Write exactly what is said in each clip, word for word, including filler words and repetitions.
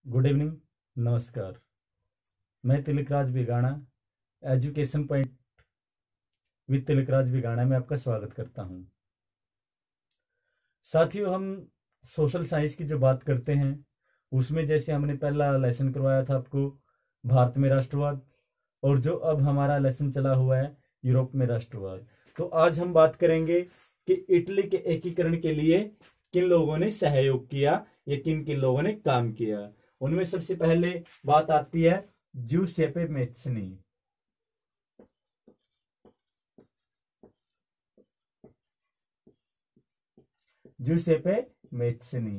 Good evening, नमस्कार। मैं तिलकराज बिगाड़ा, एजुकेशन पॉइंट विद तिलकराज बिगाड़ा में आपका स्वागत करता हूं। साथियों, हम सोशल साइंस की जो बात करते हैं उसमें जैसे हमने पहला लेसन करवाया था आपको भारत में राष्ट्रवाद, और जो अब हमारा लेसन चला हुआ है यूरोप में राष्ट्रवाद। तो आज हम बात करेंगे कि इटली के एकीकरण के लिए किन लोगों ने सहयोग किया या किन किन लोगों ने काम किया। उनमें सबसे पहले बात आती है ज्यूसेppe मैत्सनी। ज्यूसेppe मैत्सनी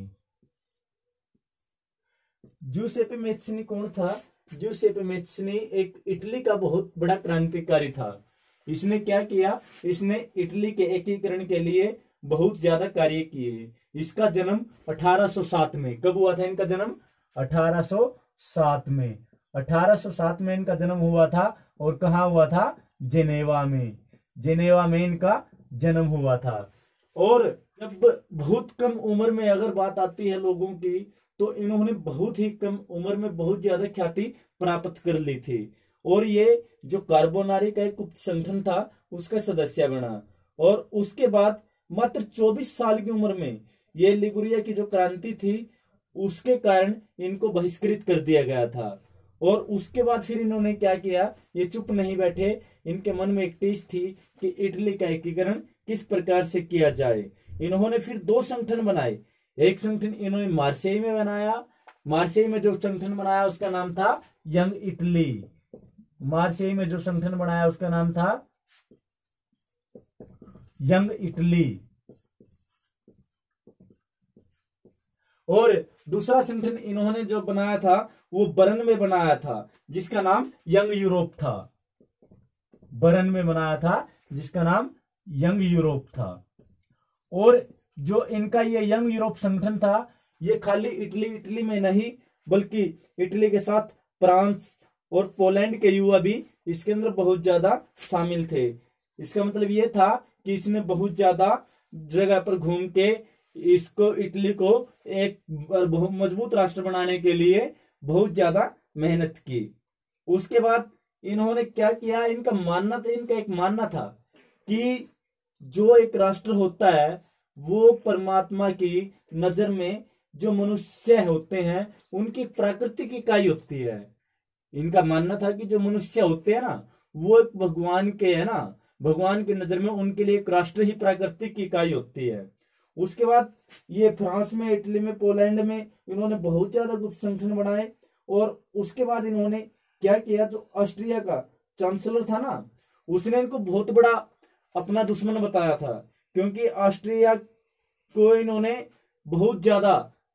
ज्यूसेppe मैत्सनी कौन था? ज्यूसेppe मैत्सनी एक इटली का बहुत बड़ा क्रांतिकारी था। इसने क्या किया? इसने इटली के एकीकरण के लिए बहुत ज्यादा कार्य किए। इसका जन्म अठारह सौ सात में, कब हुआ था इनका जन्म? अठारह सौ सात में। अठारह सौ सात में इनका जन्म हुआ था। और कहा हुआ था? जेनेवा में। जेनेवा में इनका जन्म हुआ था। और जब बहुत कम उम्र में अगर बात आती है लोगों की, तो इन्होंने बहुत ही कम उम्र में बहुत ज्यादा ख्याति प्राप्त कर ली थी। और ये जो कार्बोनारी का एक गुप्त संगठन था उसका सदस्य बना। और उसके बाद मात्र चौबीस साल की उम्र में ये लिगुरिया की जो क्रांति थी उसके कारण इनको बहिष्कृत कर दिया गया था। और उसके बाद फिर इन्होंने क्या किया? ये चुप नहीं बैठे। इनके मन में एक टीस थी कि इटली का एकीकरण किस प्रकार से किया जाए। इन्होंने फिर दो संगठन बनाए। एक संगठन इन्होंने मार्सेई में बनाया। मार्सेई में जो संगठन बनाया उसका नाम था यंग इटली। मार्सेई में जो संगठन बनाया उसका नाम था यंग इटली। और दूसरा संगठन इन्होंने जो बनाया था वो बर्न में बनाया था, जिसका नाम यंग यूरोप था। बर्न में बनाया था जिसका नाम यंग यूरोप था। और जो इनका ये यंग यूरोप संगठन था, ये खाली इटली इटली में नहीं बल्कि इटली के साथ फ्रांस और पोलैंड के युवा भी इसके अंदर बहुत ज्यादा शामिल थे। इसका मतलब ये था कि इसने बहुत ज्यादा जगह पर घूम के इसको इटली को एक मजबूत राष्ट्र बनाने के लिए बहुत ज्यादा मेहनत की। उसके बाद इन्होंने क्या किया? इनका मानना था इनका एक मानना था कि जो एक राष्ट्र होता है वो परमात्मा की नजर में जो मनुष्य होते हैं उनकी प्राकृतिक इकाई होती है। इनका मानना था कि जो मनुष्य होते हैं ना वो एक भगवान के है ना, भगवान की नजर में उनके लिए एक राष्ट्र ही प्राकृतिक इकाई होती है। उसके बाद ये फ्रांस में, इटली में, पोलैंड में इन्होंने बहुत ज्यादा गुप्त संगठन बनाए। और उसके बाद इन्होंने क्या किया? जो ऑस्ट्रिया का चांसलर था ना, उसने इनको बहुत बड़ा अपना दुश्मन बताया था, क्योंकि ऑस्ट्रिया को इन्होंने बहुत ज्यादा,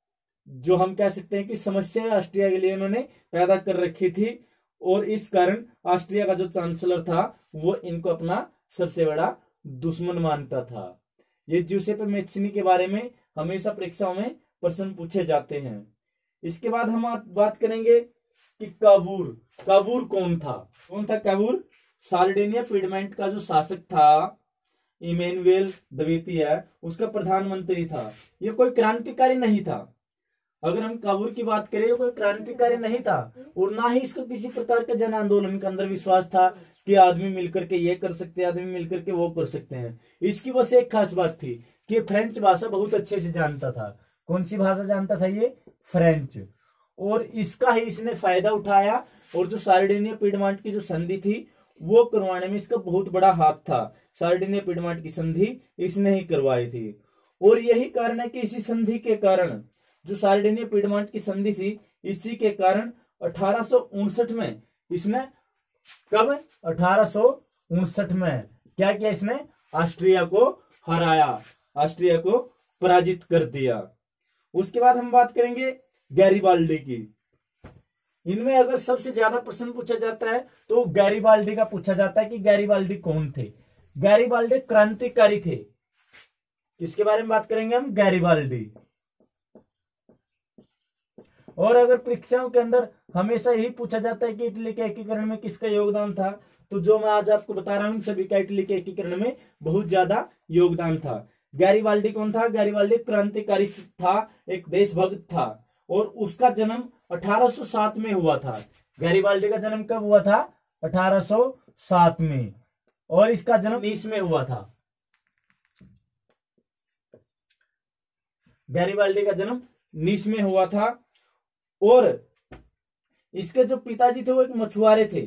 जो हम कह सकते हैं कि समस्या ऑस्ट्रिया के लिए इन्होंने पैदा कर रखी थी। और इस कारण ऑस्ट्रिया का जो चांसलर था वो इनको अपना सबसे बड़ा दुश्मन मानता था। ये ज्यूसेppe मैत्सनी के बारे में हमेशा परीक्षाओं में प्रश्न पूछे जाते हैं। इसके बाद हम बात करेंगे कि कावूर। कावूर कौन था? कौन था कावूर? सार्डिनिया पीडमेंट का जो शासक था इमैनुएल द्वितीय, उसका प्रधानमंत्री था। ये कोई क्रांतिकारी नहीं था। अगर हम कावूर की बात करें, ये कोई क्रांतिकारी नहीं था और ना ही इसका किसी प्रकार के जन आंदोलन के अंदर विश्वास था कि आदमी मिलकर के ये कर सकते हैं, आदमी मिलकर के वो कर सकते हैं। इसकी बस एक खास बात थी कि फ्रेंच भाषा बहुत अच्छे से जानता था। कौन सी भाषा जानता था ये? फ्रेंच। और इसका ही इसने फायदा उठाया। और जो सार्डिनिया पीडमेंट की जो संधि थी वो करवाने में इसका बहुत बड़ा हाथ था। सार्डिनिया पीडमेंट की संधि इसने ही करवाई थी। और यही कारण है कि इसी संधि के कारण, जो सार्डिनिया पीडमेंट की संधि थी, इसी के कारण अठारह सौ उनसठ में इसने, कब? अठारह सौ उनसठ में क्या किया? इसने ऑस्ट्रिया को हराया, ऑस्ट्रिया को पराजित कर दिया। उसके बाद हम बात करेंगे गैरिबाल्डी की। इनमें अगर सबसे ज्यादा प्रश्न पूछा जाता है तो गैरिबाल्डी का पूछा जाता है कि गैरिबाल्डी कौन थे। गैरिबाल्डी क्रांतिकारी थे। किसके बारे में बात करेंगे हम? गैरिबाल्डी। और अगर परीक्षाओं के अंदर हमेशा यही पूछा जाता है कि इटली के एकीकरण में किसका योगदान था, तो जो मैं आज आपको बता रहा हूं सभी का इटली के एकीकरण में बहुत ज्यादा योगदान था। गैरिबाल्डी कौन था? गैरिबाल्डी क्रांतिकारी था, एक देशभक्त था। और उसका जन्म अठारह सौ सात में हुआ था। गैरिबाल्डी का जन्म कब हुआ था? अठारह सौ सात में। और इसका जन्म उन्नीस में हुआ था। गैरिबाल्डी का जन्म उन्नीस में हुआ था। और इसके जो पिताजी थे वो एक मछुआरे थे।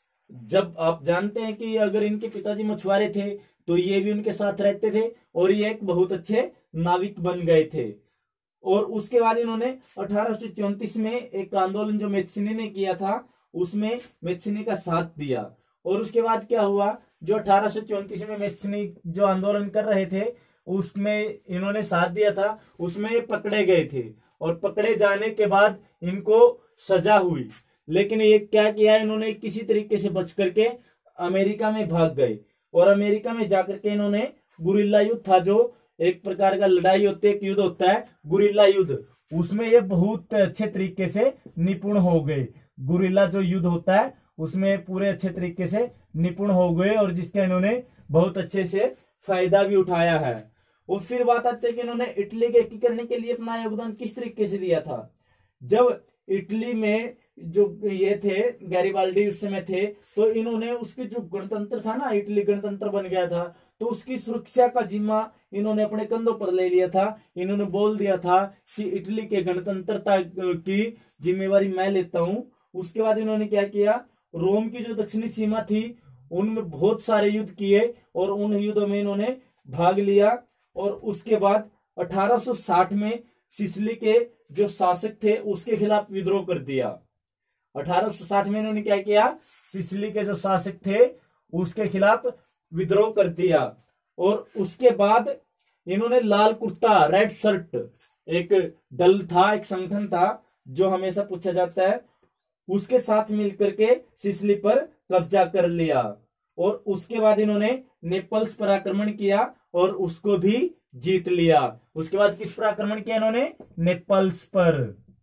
जब आप जानते हैं कि अगर इनके पिताजी मछुआरे थे तो ये भी उनके साथ रहते थे और ये एक बहुत अच्छे नाविक बन गए थे। और उसके बाद इन्होंने अठारह सौ चौंतीस में एक आंदोलन जो मैथ्सिनी ने किया था उसमें मैथ्सिनी का साथ दिया। और उसके बाद क्या हुआ, जो अठारह सौ चौंतीस में मैथ्सिनी जो आंदोलन कर रहे थे उसमें इन्होंने साथ दिया था, उसमें पकड़े गए थे। और पकड़े जाने के बाद इनको सजा हुई, लेकिन ये क्या किया, इन्होंने किसी तरीके से बच करके अमेरिका में भाग गए। और अमेरिका में जाकर के इन्होंने गुरिल्ला युद्ध था, जो एक प्रकार का लड़ाई होती है, एक युद्ध होता है गुरिल्ला युद्ध, उसमें ये बहुत अच्छे तरीके से निपुण हो गए। गुरिल्ला जो युद्ध होता है उसमें पूरे अच्छे तरीके से निपुण हो गए और जिसका इन्होंने बहुत अच्छे से फायदा भी उठाया है। और फिर बात आती है कि इन्होंने इटली के एकीकरण के लिए अपना योगदान किस तरीके से दिया था। जब इटली में जो ये थे गैरिबाल्डी उस समय थे, तो इन्होंने उसके जो गणतंत्र था ना, इटली गणतंत्र बन गया था, तो उसकी सुरक्षा का जिम्मा इन्होंने अपने कंधों पर ले लिया था। इन्होंने बोल दिया था कि इटली के गणतंत्रता की जिम्मेवारी मैं लेता हूं। उसके बाद इन्होंने क्या किया, रोम की जो दक्षिणी सीमा थी उनमें बहुत सारे युद्ध किए और उन युद्धों में इन्होंने भाग लिया। और उसके बाद अठारह सौ साठ में सिसिली के जो शासक थे उसके खिलाफ विद्रोह कर दिया। अठारह सौ साठ में इन्होंने क्या किया, सिसिली के जो शासक थे उसके खिलाफ विद्रोह कर दिया। और उसके बाद इन्होंने लाल कुर्ता, रेड शर्ट, एक दल था, एक संगठन था जो हमेशा पूछा जाता है, उसके साथ मिलकर के सिसिली पर कब्जा कर लिया। और उसके बाद इन्होंने नेपल्स पर आक्रमण किया और उसको भी जीत लिया। उसके बाद किस पर आक्रमण किया इन्होंने? नेपल्स पर,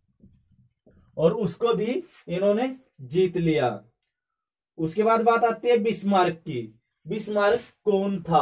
और उसको भी इन्होंने जीत लिया। उसके बाद बात आती है बिस्मार्क की। बिस्मार्क कौन था?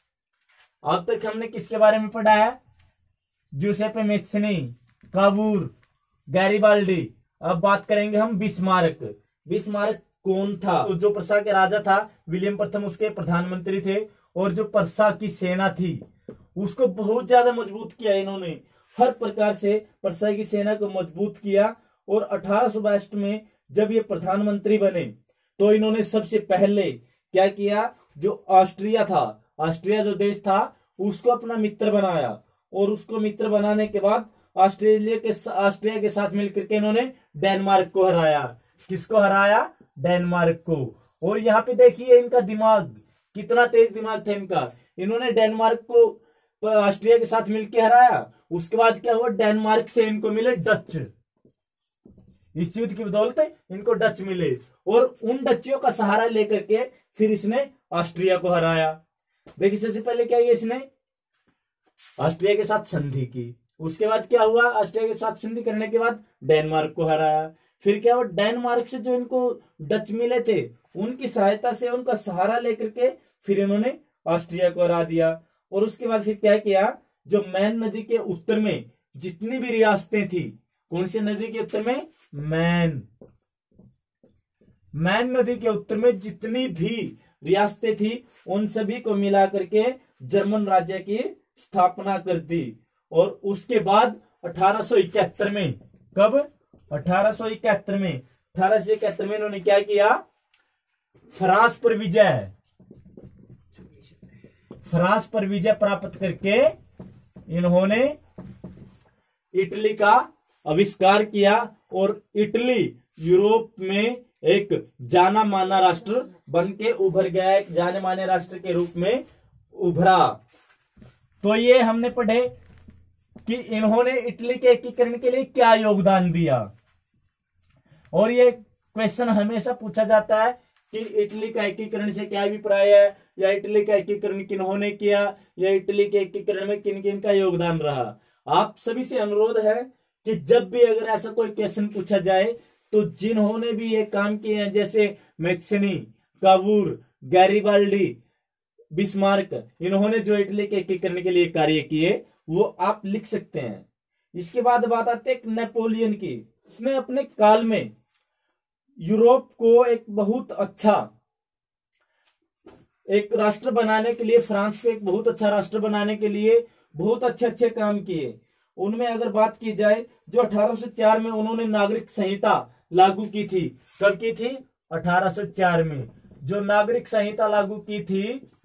अब तक हमने किसके बारे में पढ़ा है? Giuseppe Mazzini, Cavour, Garibaldi. अब बात करेंगे हम बिस्मार्क। बिस्मार्क कौन था? तो जो प्रसा के राजा था विलियम प्रथम उसके प्रधानमंत्री थे। और जो प्रसा की सेना थी उसको बहुत ज्यादा मजबूत किया इन्होंने, हर प्रकार से प्रसा की सेना को मजबूत किया। और अठारह सौ बासठ में जब ये प्रधानमंत्री बने तो इन्होंने सबसे पहले क्या किया, जो ऑस्ट्रिया था, ऑस्ट्रिया जो देश था उसको अपना मित्र बनाया। और उसको मित्र बनाने के बाद ऑस्ट्रेलिया के ऑस्ट्रिया के साथ मिलकर के इन्होंने डेनमार्क को हराया। किसको हराया? डेनमार्क को। और यहाँ पे देखिए इनका दिमाग कितना तेज दिमाग था इनका। इन्होंने डेनमार्क को ऑस्ट्रिया के साथ मिलकर हराया। उसके बाद क्या हुआ, डेनमार्क से इनको मिले डच। इस युद्ध की बदौलत इनको डच मिले और उन डचियों का सहारा लेकर के फिर इसने ऑस्ट्रिया को हराया। देखिए सबसे पहले क्या किया इसने, ऑस्ट्रिया के साथ संधि की। उसके बाद क्या हुआ, ऑस्ट्रिया के साथ संधि करने के बाद डेनमार्क को हराया। फिर क्या हुआ, डेनमार्क से जो इनको डच मिले थे उनकी सहायता से, उनका सहारा लेकर के फिर इन्होंने ऑस्ट्रिया को हरा दिया। और उसके बाद फिर क्या किया, जो मैन नदी के उत्तर में जितनी भी रियासतें थी, कौन सी नदी के उत्तर में? मैन मैन नदी के उत्तर में जितनी भी रियासतें थी उन सभी को मिला करके जर्मन राज्य की स्थापना कर दी। और उसके बाद अठारह सौ इकहत्तर में, कब? अठारह सौ इकहत्तर में अठारह सौ इकहत्तर में इन्होंने क्या किया, फ्रांस पर विजय फ्रांस पर विजय प्राप्त करके इन्होंने इटली का आविष्कार किया। और इटली यूरोप में एक जाना माना राष्ट्र बन के उभर गया, एक जाने माने राष्ट्र के रूप में उभरा। तो ये हमने पढ़े कि इन्होंने इटली के एकीकरण के लिए क्या योगदान दिया। और ये क्वेश्चन हमेशा पूछा जाता है कि इटली का एकीकरण से क्या अभिप्राय है, या इटली का एकीकरण किन्होंने किया, या इटली के एकीकरण में किन किन का योगदान रहा। आप सभी से अनुरोध है कि जब भी अगर ऐसा कोई क्वेश्चन पूछा जाए तो जिन्होंने भी ये काम किए हैं, जैसे मैथ्सिनी, कावूर, गैरिबाल्डी, बिस्मार्क, इन्होंने जो इटली के एकीकरण के लिए कार्य किए वो आप लिख सकते हैं। इसके बाद बात आती है नेपोलियन की। उसने अपने काल में यूरोप को एक बहुत अच्छा एक राष्ट्र बनाने के लिए, फ्रांस को एक बहुत अच्छा राष्ट्र बनाने के लिए बहुत अच्छे अच्छे काम किए। उनमें अगर बात की जाए, जो अठारह सौ चार में उन्होंने नागरिक संहिता लागू की थी। कब की थी? अठारह सौ चार में जो नागरिक संहिता लागू की थी,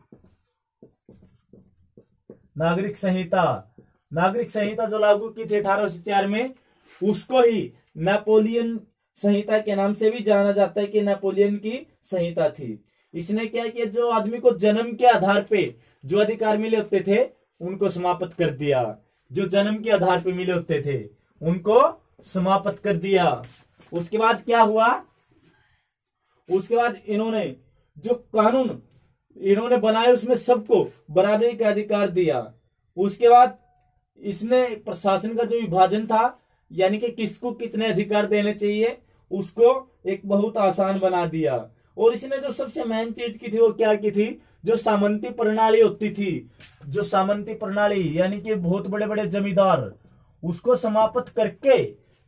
नागरिक संहिता नागरिक संहिता जो लागू की थी अठारह सौ चार में, उसको ही नेपोलियन संहिता के नाम से भी जाना जाता है कि नेपोलियन की संहिता थी। इसने क्या किया, जो आदमी को जन्म के आधार पे जो अधिकार मिले होते थे उनको समाप्त कर दिया। जो जन्म के आधार पे मिले होते थे उनको समाप्त कर दिया। उसके बाद क्या हुआ? उसके बाद इन्होंने जो कानून इन्होंने बनाए उसमें सबको बराबरी का अधिकार दिया। उसके बाद इसने प्रशासन का जो विभाजन था, यानी कि किसको कितने अधिकार देने चाहिए, उसको एक बहुत आसान बना दिया। और इसने जो सबसे मेन चीज की थी वो क्या की थी? जो सामंती प्रणाली होती थी, जो सामंती प्रणाली यानी कि बहुत बड़े बड़े जमींदार, उसको समाप्त करके,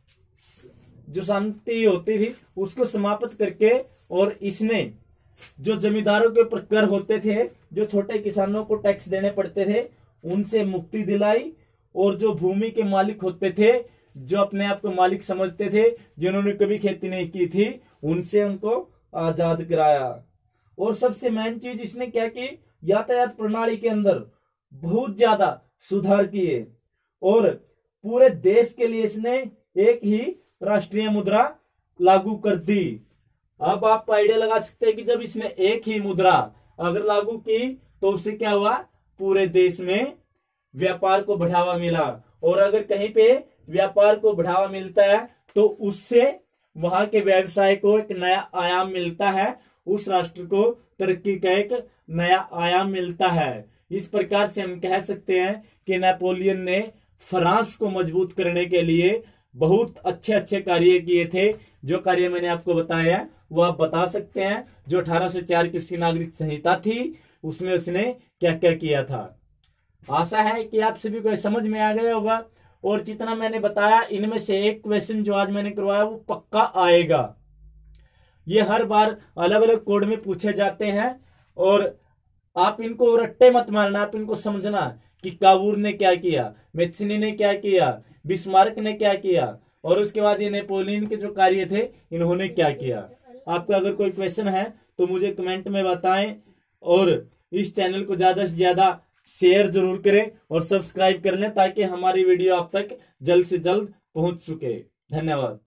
जो शांति होती थी उसको समाप्त करके, और इसने जो जमींदारों के ऊपर कर होते थे, जो छोटे किसानों को टैक्स देने पड़ते थे, उनसे मुक्ति दिलाई। और जो भूमि के मालिक होते थे, जो अपने आप को मालिक समझते थे, जिन्होंने कभी खेती नहीं की थी, उनसे उनको आजाद कराया। और सबसे मेन चीज इसने क्या की, यातायात प्रणाली के अंदर बहुत ज्यादा सुधार किए। और पूरे देश के लिए इसने एक ही राष्ट्रीय मुद्रा लागू कर दी। अब आप आइडिया लगा सकते हैं कि जब इसने एक ही मुद्रा अगर लागू की तो उससे क्या हुआ, पूरे देश में व्यापार को बढ़ावा मिला। और अगर कहीं पे व्यापार को बढ़ावा मिलता है तो उससे वहां के व्यवसाय को एक नया आयाम मिलता है, उस राष्ट्र को तरक्की का एक नया आयाम मिलता है। इस प्रकार से हम कह सकते हैं कि नेपोलियन ने फ्रांस को मजबूत करने के लिए बहुत अच्छे अच्छे कार्य किए थे। जो कार्य मैंने आपको बताया वो आप बता सकते हैं। जो अठारह सौ चार की उसकी नागरिक संहिता थी, उसमें उसने क्या क्या किया था। आशा है कि आप सभी को समझ में आ गया होगा। और जितना मैंने बताया, इनमें से एक क्वेश्चन जो आज मैंने करवाया वो पक्का आएगा। ये हर बार अलग अलग कोड में पूछे जाते हैं और आप इनको रट्टे मत मारना, आप इनको समझना कि कावूर ने क्या किया, मेत्सिनी ने क्या किया, बिस्मार्क ने क्या किया, और उसके बाद ये नेपोलियन के जो कार्य थे इन्होंने क्या किया। आपका अगर कोई क्वेश्चन है तो मुझे कमेंट में बताएं। और इस चैनल को ज्यादा से ज्यादा शेयर जरूर करें और सब्सक्राइब कर लें ताकि हमारी वीडियो आप तक जल्द से जल्द पहुंच सके। धन्यवाद।